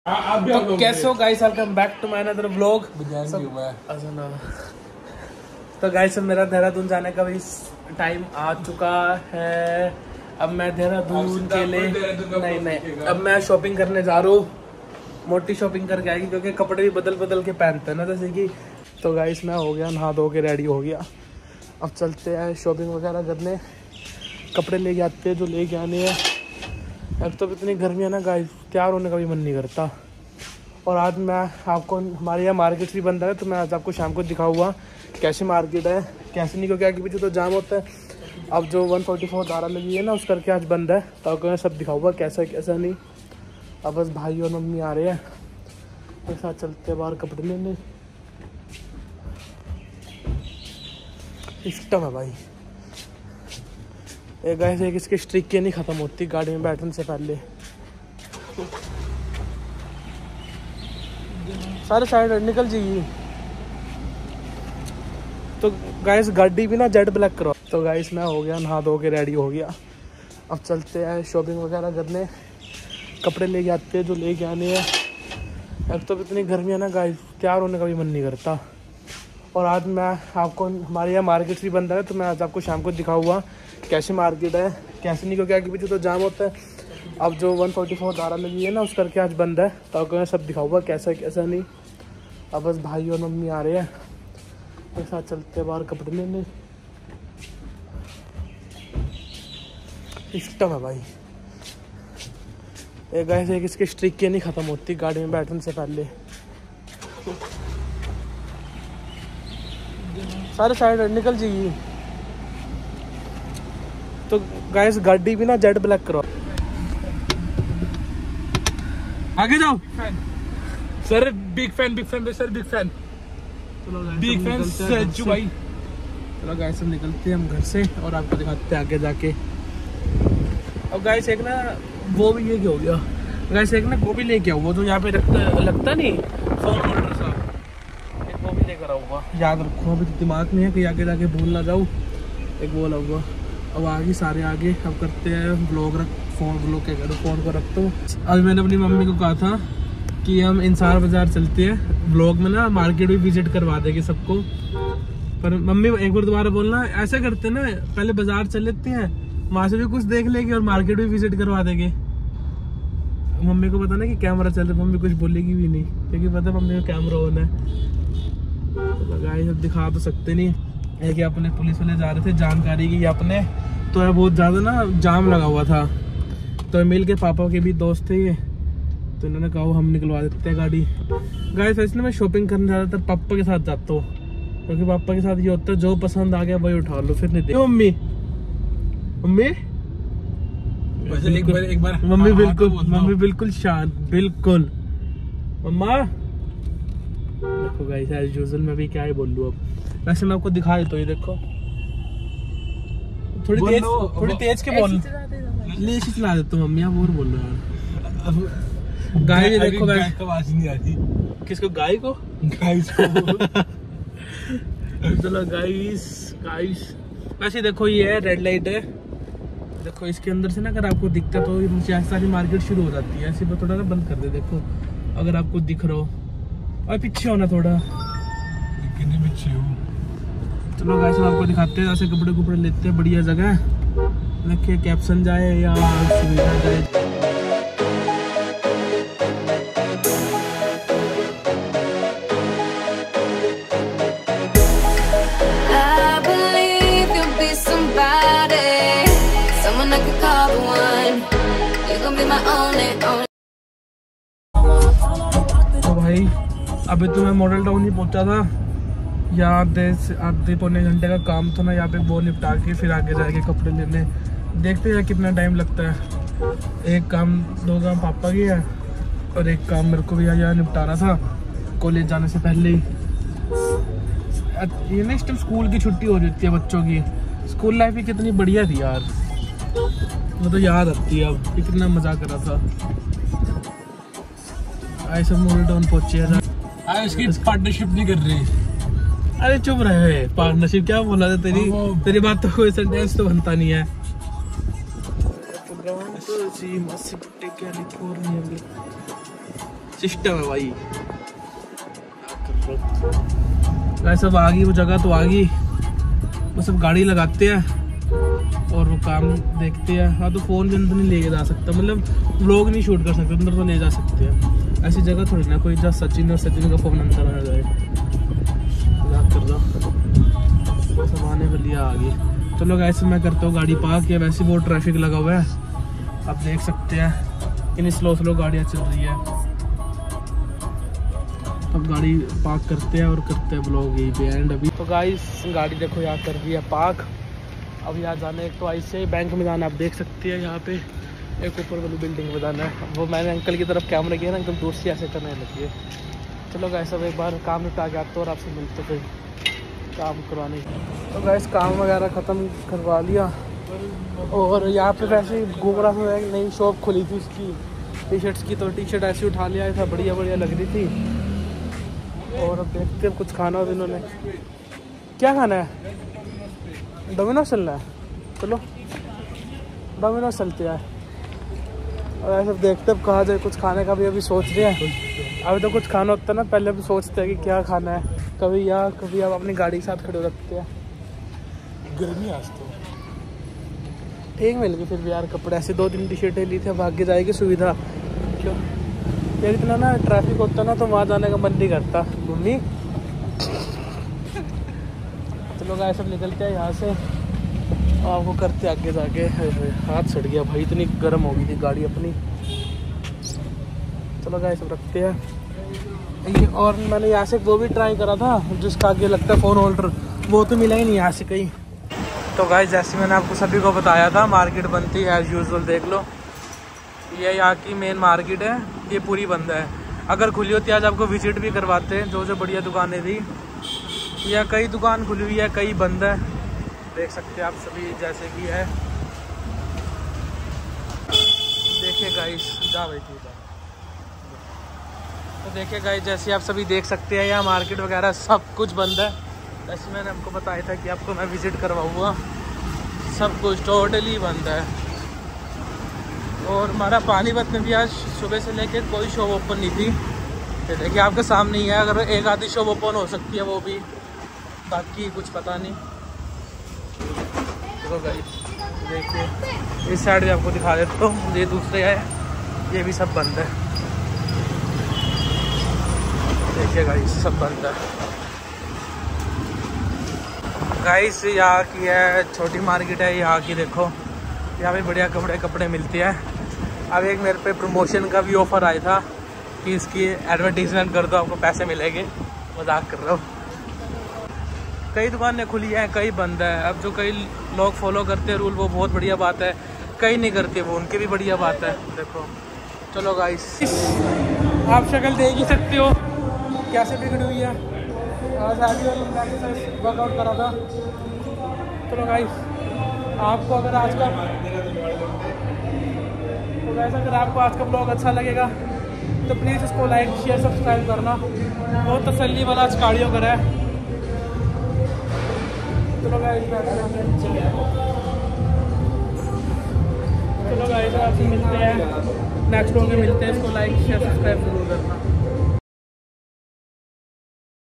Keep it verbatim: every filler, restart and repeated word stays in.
तो कैसे हो guys, welcome back to my another vlog. तो गाइस मेरा देहरादून जाने का भी टाइम आ चुका है। अब मैं देहरादून के लिए नहीं नहीं अब मैं शॉपिंग करने जा रहा हूँ। मोटी शॉपिंग करके आएगी क्योंकि कपड़े भी बदल बदल के पहनते हैं ना, जैसे कि। तो गाइस मैं हो गया नहा धो के रेडी हो गया। अब चलते हैं शॉपिंग वगैरह करने, कपड़े लेके आते हैं जो लेके आने हैं। अब तो इतनी गर्मी है ना गाइस, तैयार होने का भी मन नहीं करता। और आज मैं आपको, हमारे यहाँ मार्केट भी बंद है, तो मैं आज आपको शाम को दिखाऊंगा कैसे मार्केट है कैसे नहीं, क्योंकि आगे पीछे तो जाम होता है। अब जो वन फोर्टी फोर धारा लगी है ना, उस करके आज बंद है। तो आपको मैं सब दिखाऊंगा कैसा कैसा नहीं। अब बस भाई और मम्मी आ रहे हैं, एक साथ चलते हैं बाहर कपड़े लेने। सिस्टम है भाई एक गाइस, एक इसकी स्ट्रिक के नहीं ख़त्म होती गाड़ी में बैठने से पहले। सारे साइड निकल जाइए। तो गाइस गाड़ी भी ना जेड ब्लैक करो। तो गाइस मैं हो गया नहा धो के रेडी हो गया। अब चलते हैं शॉपिंग वगैरह करने, कपड़े लेके आते हैं जो लेके आने हैं। अब तो इतनी गर्मी है ना गाइस, तैयार होने का भी मन नहीं करता। और आज मैं आपको, हमारे यहाँ मार्केट भी बंद है, तो मैं आज आपको शाम को दिखाऊंगा कैसे मार्केट है कैसे नहीं, क्योंकि आगे पीछे तो जाम होता है। अब जो वन फोर्टी फोर धारा लगी है ना, उस करके आज बंद है। तो आपको मैं सब दिखाऊंगा कैसा कैसा नहीं। अब बस भाई और मम्मी आ रहे हैं, एक साथ चलते हैं बाहर कपड़े लेने। सिस्टम है भाई एक गाइस, एक इसकी स्ट्रिक के नहीं ख़त्म होती गाड़ी में बैठने से पहले। सारे साइड निकल जाइए। तो गाइस गाड़ी भी ना जेड ब्लैक करो। आगे जाओ sir. Big fan big fan sir, big fan big fan Sajju भाई। चलो गाइस हम निकलते हैं हम घर से और आपको दिखाते हैं आगे जाके। अब गाइस एक ना वो भी ये क्या हो गया गाइस, एक ना गोभी लेके आओ, वो जो यहाँ पे लगता, लगता नहीं फोन होल्डर सा, एक वो भी लेकर आऊँगा। याद रखो, अभी तो दिमाग में है कि आगे जाके भूल ना जाऊँ। एक वो लाऊंगा। अब आगे सारे आगे अब करते हैं ब्लॉग। रख फोन ब्लॉग क्या करो, फोन को रख दो। अभी मैंने अपनी मम्मी को कहा था कि हम इंसार बाजार चलते हैं, ब्लॉग में ना मार्केट भी विजिट करवा देंगे सबको। पर मम्मी एक बार दोबारा बोलना, ऐसे करते ना, पहले बाजार चल लेते हैं, वहाँ से भी कुछ देख लेंगे और मार्केट भी विजिट करवा देंगे। मम्मी को पता ना कि कैमरा चल रहा है, मम्मी कुछ बोलेगी भी नहीं, क्योंकि पता है मम्मी का कैमरा ऑन है। तो गाइस अब दिखा तो सकते नहीं है कि अपने पुलिस वाले जा रहे थे जानकारी की अपने, तो है बहुत ज़्यादा ना जाम लगा हुआ था। तो मिल के पापा के भी दोस्त थे ये, तो इन्होंने कहा हम निकलवा देते हैं गाड़ी। गाइस ऐसे मैं शॉपिंग करने ज़्यादातर पापा के साथ जाता हूँ, क्योंकि पापा के साथ ये होता है जो पसंद आ गया वही उठा लो, फिर नहीं दे। मम्मी मम्मी एक बार एक बार मम्मी बिल्कुल मम्मी बिल्कुल शांत, बिल्कुल। मम्मा देखो गाइस एज यूजुअल मैं भी क्या ही बोल लूँ। अब वैसे मैं आपको दिखा देता हूँ, ये देखो थोड़ी तेज थोड़ी तेज के बोल ले चला देता हूँ मम्मी, आप और बोल रहे यार। गाय ये देखो गाय का आवाज नहीं आती। किसको, गाय को? गाइस को चलो गाइस गाइस वैसे देखो ये है रेड लाइट है, देखो इसके अंदर से ना अगर आपको दिखता तो ये सारी मार्केट शुरू हो जाती है। ऐसे थोड़ा ना बंद कर दे, देखो अगर आपको दिख रहा हो, और पीछे होना थोड़ा, कितने पीछे हो। चलो गाइस हम आपको दिखाते हैं, ऐसे कपड़े कपड़े लेते हैं बढ़िया जगह, देखिए कैप्सन जाए या सुविधा जाए। तो भाई अभी तो मैं मॉडल टाउन ही पहुंचा था, यहाँ आधे आधे पौने घंटे का काम था ना, यहाँ पे वो निपटा के फिर आगे जाके कपड़े लेने। देखते हैं कितना टाइम लगता है। एक काम दो काम पापा की है और एक काम मेरे को भी यहाँ निपटाना था कॉलेज जाने से पहले ही। ये ना इस टाइम स्कूल की छुट्टी हो जाती है बच्चों की। स्कूल लाइफ भी कितनी बढ़िया थी यार, वो तो याद आती है अब, कितना मजा करा था। ऐसा मॉडल टाउन पहुंचे यार, इसकी पार्टनरशिप नहीं कर रही। अरे चुप रहे, पार्टनरशिप क्या बोला था तेरी तेरी बात तो कोई सेंटेंस तो बनता नहीं है। सिस्टम है भाई। वैसे अब आ गई वो जगह तो आ गई, बस अब गाड़ी लगाते हैं और वो काम देखते हैं। हाँ तो फ़ोन के अंदर नहीं ले जा सकता, मतलब व्लॉग नहीं शूट कर सकते, अंदर तो ले जा सकते हैं। ऐसी जगह थोड़ी ना कोई जहाँ सचिन और सचिन का फ़ोन अंदर आ जाए। मजाक कर दो, सामाने वाली आ गई। चलो ऐसे मैं करता हूँ गाड़ी पार्क, या वैसे बहुत ट्रैफिक लगा हुआ है, आप देख सकते हैं कितनी स्लो स्लो गाड़ियाँ चल रही है। अब गाड़ी पार्क करते हैं और करते हैं ब्लॉग यहीं पे एंड। अभी तो गाइस गाड़ी देखो यहाँ कर दी है पार्क। अब यहाँ जाना है, एक तो ऐसे बैंक में जाना, आप देख सकते हैं यहाँ पे एक ऊपर वाली बिल्डिंग में जाना है। वो मैंने अंकल की तरफ कैमरा किया ना, एकदम दूर से ऐसे करने लगी है। चलो गाइस अब एक बार काम निपटा के आते और आपसे मिलते फिर काम करवाने। तो गाइस काम वगैरह ख़त्म करवा लिया और यहाँ पे वैसे घूम रहा था, एक नई शॉप खुली थी उसकी टी शर्ट्स की, तो टी शर्ट ऐसी उठा लिया था, बढ़िया बढ़िया लग रही थी। और अब देखते हैं कुछ खाना हो इन्होंने, क्या खाना है? डोमिनोज चलना है, चलो डोमिनोज चलते हैं। और ऐसे देखते अब कहाँ जाए, कुछ खाने का भी अभी सोच रहे हैं। अभी तो कुछ खाना होता है ना, पहले भी सोचते हैं कि क्या खाना है, कभी यहाँ कभी आप अपनी गाड़ी के साथ खड़े हो सकते हैं। गर्मी आज तो ठीक मिल गई फिर भी यार कपड़े, ऐसे दो तीन टी शर्टें ली थी, अब आगे जाएगी सुविधा। क्यों फिर इतना ना ट्रैफिक होता ना तो वहाँ जाने का मन नहीं करता। मम्मी चलो गाइस सब निकलते हैं यहाँ से, आपको करते आगे जाके। हाथ सड़ गया भाई, इतनी गर्म हो गई थी गाड़ी अपनी। चलो गाइस सब रखते हैं ये। और मैंने यहाँ से वो भी ट्राई करा था जिसका आगे लगता है फ़ोन होल्डर, वो तो मिला ही नहीं यहाँ से कहीं। तो गाइस जैसे मैंने आपको सभी को बताया था, मार्केट बनती है एज़ यूजुअल। देख लो ये यहाँ की मेन मार्केट है, ये पूरी बंद है। अगर खुली होती आज आपको विजिट भी करवाते हैं, जो जो बढ़िया दुकानें थी। या कई दुकान खुली हुई है, कई बंद है, देख सकते हैं आप सभी जैसे कि है। देखिए गाइस जा भाई ठीक है। तो देखिए गाइस जैसे आप सभी देख सकते हैं, यहाँ मार्केट वगैरह सब कुछ बंद है। जैसे मैंने आपको बताया था कि आपको मैं विज़िट करवाऊँगा, सब कुछ टोटली बंद है। और हमारा पानीपत में भी आज सुबह से लेकर कोई शॉप ओपन नहीं थी। ये देखिए आपके सामने ही है, अगर एक आधी शॉप ओपन हो सकती है वो भी, बाकी कुछ पता नहीं। तो गाइस देखिए इस साइड भी आपको दिखा देता हूँ, ये दूसरे है, ये भी सब बंद है। देखिए गाइस सब बंद है। गाइस यहाँ की है छोटी मार्केट है यहाँ की, देखो यहाँ पे बढ़िया कपड़े कपड़े मिलते हैं। अब एक मेरे पे प्रमोशन का भी ऑफ़र आया था कि इसकी एडवर्टीजमेंट कर दो आपको पैसे मिलेंगे। मजाक कर रहा हूँ। कई दुकानें खुली हैं, कई बंद है। अब जो कई लोग फॉलो करते हैं रूल, वो बहुत बढ़िया बात है, कई नहीं करते, वो उनकी भी बढ़िया बात है। देखो चलो गाइस आप शक्ल देख ही सकते हो कैसे बिगड़ी हुई है। आज आगे वर्कआउट करा था। चलो गाइस आपको अगर आज का तो वैसे अगर आपको आज का ब्लॉग अच्छा लगेगा तो प्लीज़ इसको लाइक शेयर सब्सक्राइब करना। बहुत तसल्ली वाला आज कार्डियो करा है। चलो गाइस चलो गाइस आपसे मिलते हैं नेक्स्ट ब्लॉग में मिलते हैं। इसको लाइक शेयर सब्सक्राइब जरूर करना।